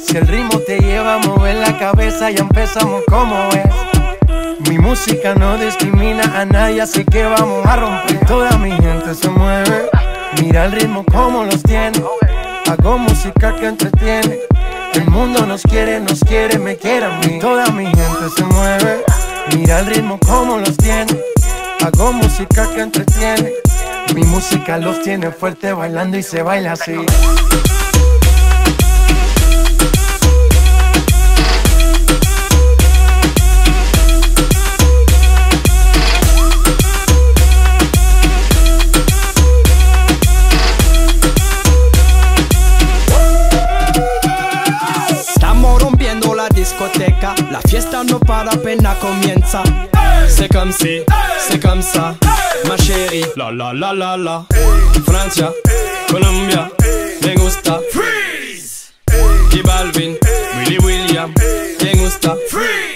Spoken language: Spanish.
Si el ritmo te lleva a mover la cabeza, ya empezamos como es. Mi música no discrimina a nadie, así que vamos a romper. Toda mi gente se mueve, mira el ritmo como los tiene. Hago música que entretiene. El mundo nos quiere, me quiere a mí. Toda mi gente se mueve, mira el ritmo como los tiene. Hago música que entretiene. Mi música los tiene fuerte bailando y se baila así. La fiesta no para, apenas comienza. C'est comme si, c'est comme ça, ma chérie. La la la la la. Francia, Colombia, me gusta. Freeze. Y Balvin, Willy William, me gusta. Freeze.